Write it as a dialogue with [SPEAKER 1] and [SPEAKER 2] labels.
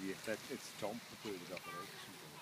[SPEAKER 1] Licht hat jetzt die Lampenbilder aber auch super.